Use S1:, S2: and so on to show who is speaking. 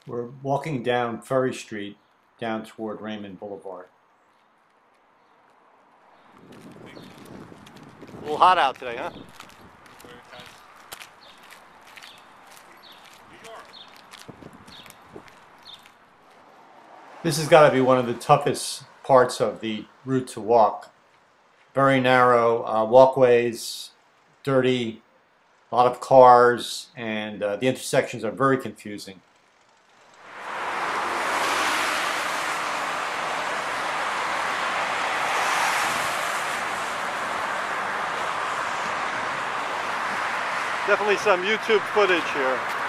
S1: We're walking down Ferry Street, down toward Raymond Boulevard.
S2: A little hot out today, huh?
S1: This has got to be one of the toughest parts of the route to walk. Very narrow walkways, dirty, a lot of cars, and the intersections are very confusing.
S2: Definitely some YouTube footage here.